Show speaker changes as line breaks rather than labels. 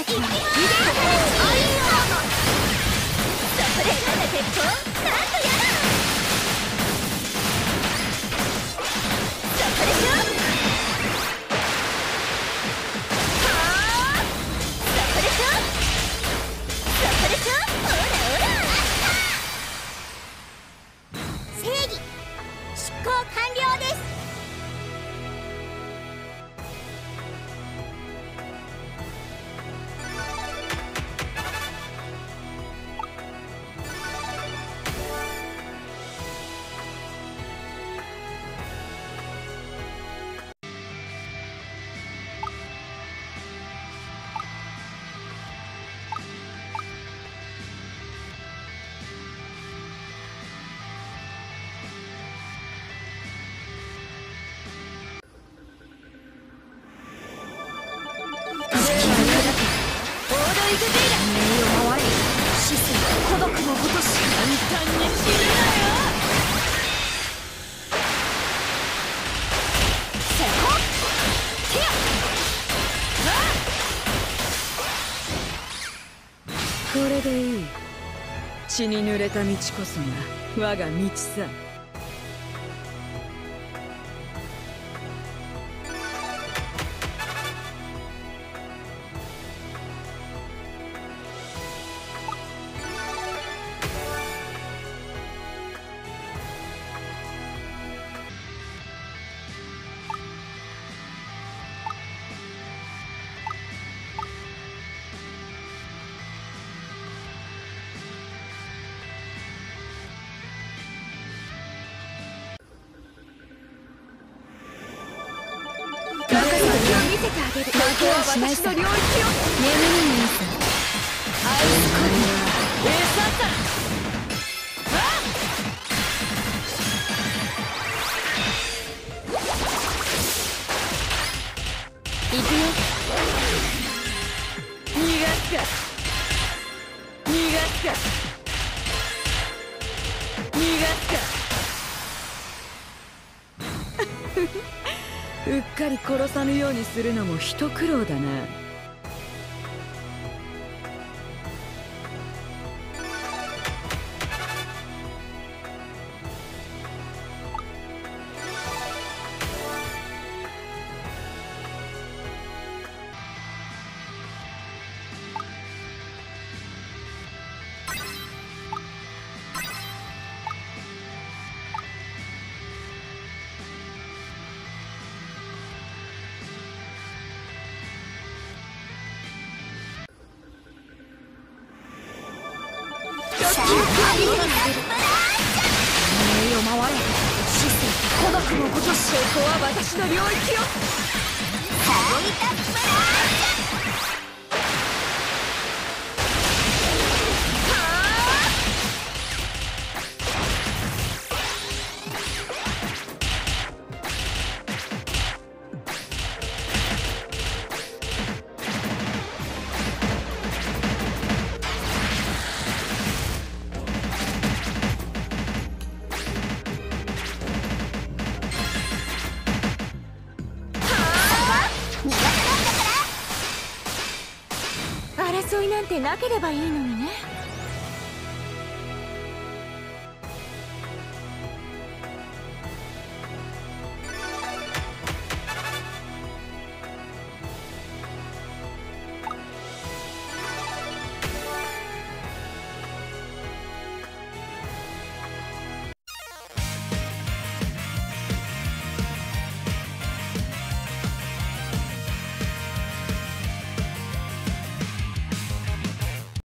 たちはリレーアイアーモン。そこでただ鉄砲なんとやら。そこでしょ。はあ、そこでしょ。そこでしょ。ほらほら。正義執行完了です。孤独のごとし簡単に死ぬなよ。セコティア。
これでいい。血に濡れた道こそが我が道さ。
見せてあげる。ここは私の領域よ。眠りにさ。アイスコリー餌だ。行くよ。逃がすか。逃がすか。逃がすか。うっかり殺さぬようにするのも一苦労だな。名誉回れ。死生孤独のごとし。ここは私の領域よ。ハイタップラージャ。争いなんてなければいいのにね。